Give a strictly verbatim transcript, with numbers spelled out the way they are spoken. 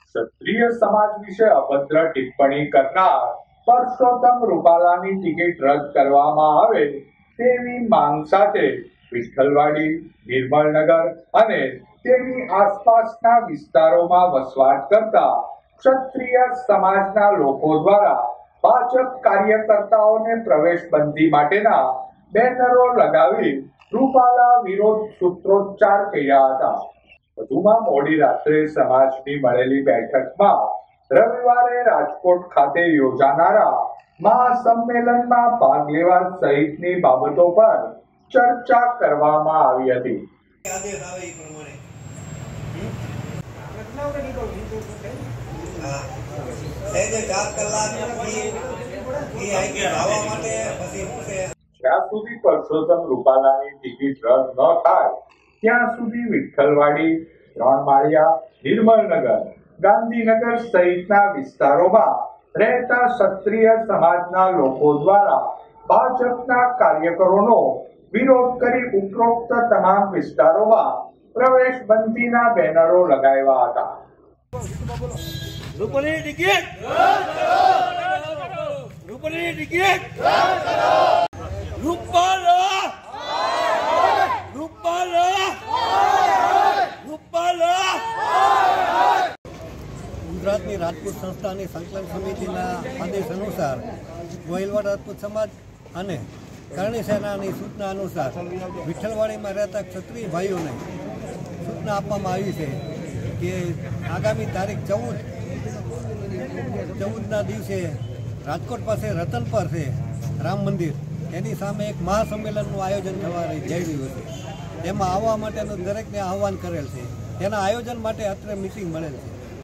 ક્ષત્રિય સમાજ વિશે અભદ્ર ટિપ્પણી કરનાર પરસોત્તમ રૂપાલાની ટિકિટ રદ કરવામાં આવે તેવી માંગ સાથે વિઠ્ઠલવાડી, નિર્મળનગર અને તેની આસપાસના વિસ્તારોમાં વસવાટ કરતા ક્ષત્રિય સમાજના લોકો દ્વારા ભાજપ કાર્યકર્તાઓને પ્રવેશબંધી માટેના બેનરો લગાવી રૂપાલા વિરોધ સૂત્રોચ્ચાર કર્યા હતા। વધુમાં મોડી રાત્રે સમાજની મળેલી બેઠકમાં રવિવારે રાજકોટ ખાતે યોજાનારા મહાસંમેલનમાં ભાગ લેવા સહિતની બાબતો પર ચર્ચા કરવામાં આવી હતી। જ્યાં સુધી પરસોત્તમ રૂપાલાની ટિકિટ રદ ન થાય ત્યાં સુધી વિઠ્ઠલવાડી, ત્રણમાળિયા, નિર્મળનગર, ગાંધીનગર સહિતના વિસ્તારોમાં રહેતા ક્ષત્રિય સમાજના લોકો દ્વારા ભાજપના કાર્યકરોનો વિરોધ કરી ઉપરોક્ત તમામ વિસ્તારોમાં પ્રવેશબંધીના બેનરો લગાવ્યા હતા। રૂપાલાની ટિકિટ રૂપાલાની ટિકિટ રૂપાલા રૂપાલા રૂપાલા ગુજરાતની રાજપૂત સંસ્થાની સંકલન સમિતિના આદેશ અનુસાર ગોહિલવાડ રાજપૂત સમાજ અને કરણી સેનાની સૂચના અનુસાર વિઠ્ઠલવાડીમાં રહેતા ક્ષત્રિય ભાઈઓને સૂચના આપવામાં આવી છે કે આગામી તારીખ ચૌદ ચૌદના દિવસે રાજકોટ પાસે રતન પર છે રામ મંદિર, એની સામે એક મહાસંમેલનનું આયોજન થવા જઈ રહ્યું છે। તેમાં આવવા માટેનું દરેકને આહવાન કરેલ છે। તેના આયોજન માટે અત્રે મિટિંગ મળેલ છે।